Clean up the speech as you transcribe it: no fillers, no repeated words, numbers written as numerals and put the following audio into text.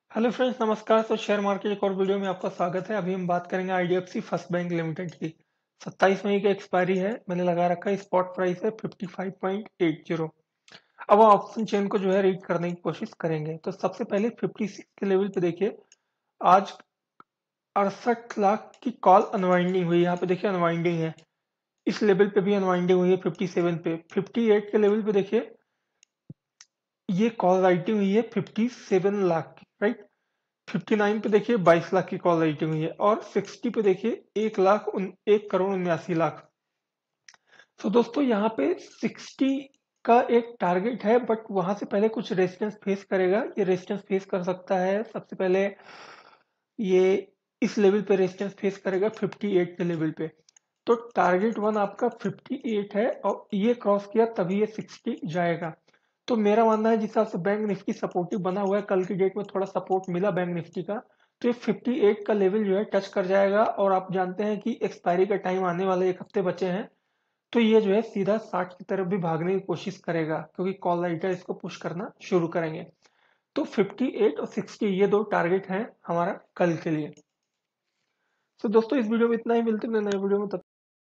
Hello friends, नमस्कार। तो share market एक और वीडियो में आपका स्वागत है। अभी हम बात करेंगे आईडीएफसी फर्स्ट बैंक लिमिटेड की। 27 मई की एक्सपायरी है। मैंने लगा रखा है, स्पॉट प्राइस है 55.80। अब ऑप्शन चेन को जो है रीड करने की कोशिश करेंगे। तो सबसे पहले 56 के लेवल पे देखिए। आज 68 लाख की कॉल अनवाइंडिंग हुई। यहाँ पे देखिए अनवाइंडिंग है। इस लेवल पे भी अनवाइंडिंग हुई है 57 पे। 58 के लेवल पे देखिए, ये कॉल राइटिंग हुई है 57 लाख की, राइट। 59 पे देखिए 22 लाख की कॉल रेटिंग हुई है और 60 पे देखिए 1 करोड़ 79 लाख। तो दोस्तों यहाँ पे 60 का एक टारगेट है, बट वहां से पहले कुछ रेजिस्टेंस फेस करेगा। ये रेजिस्टेंस फेस कर सकता है। सबसे पहले ये इस लेवल पे रेजिस्टेंस फेस करेगा 58 के लेवल पे। तो टारगेट वन आपका 58 है और ये क्रॉस किया तभी ये 60 जाएगा। तो मेरा मानना है, जिस हिसाब से बैंक निफ्टी सपोर्टिव बना हुआ है, कल की डेट में थोड़ा सपोर्ट मिला बैंक निफ्टी का, तो ये 58 का लेवल जो है टच कर जाएगा। और आप जानते हैं कि एक्सपायरी का टाइम आने वाले 1 हफ्ते बचे हैं। तो ये जो है सीधा 60 की तरफ भी भागने की कोशिश करेगा, क्योंकि कॉल राइटर इसको पुश करना शुरू करेंगे। तो 58 और 60 ये दो टारगेट हैं हमारा कल के लिए। तो दोस्तों, इस वीडियो में इतना ही। मिलते हैं नए वीडियो में। तब